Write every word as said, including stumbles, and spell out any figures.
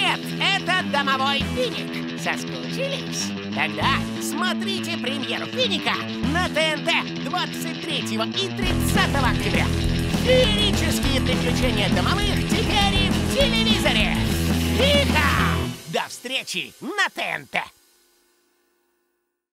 Привет! Это домовой Финик. Соскучились? Тогда смотрите премьеру Финика на ТНТ двадцать третьего и тридцатого октября. Феерические приключения домовых теперь и в телевизоре. Фика! До встречи на ТНТ!